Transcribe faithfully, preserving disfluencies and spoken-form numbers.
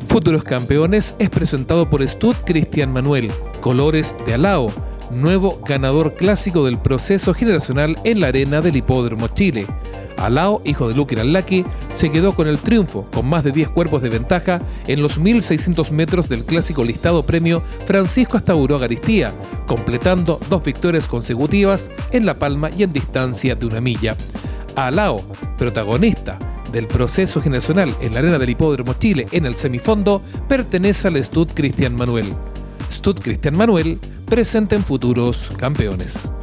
Futuros Campeones es presentado por Stud Cristian Manuel, colores de Alao, nuevo ganador clásico del proceso generacional en la arena del Hipódromo Chile. Alao, hijo de Lucky Laki, se quedó con el triunfo, con más de diez cuerpos de ventaja en los mil seiscientos metros del clásico listado premio Francisco Astaburuaga Aristía, completando dos victorias consecutivas en La Palma y en distancia de una milla. Alao, protagonista del proceso generacional en la arena del Hipódromo Chile en el semifondo, pertenece al Stud Cristian Manuel. Stud Cristian Manuel, presente en Futuros Campeones.